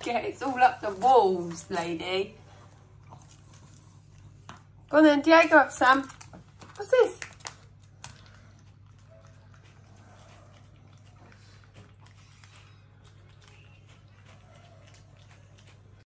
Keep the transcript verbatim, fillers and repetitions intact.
Yeah, it's all up the walls, lady. Go on then, Diego up, Sam. What's this?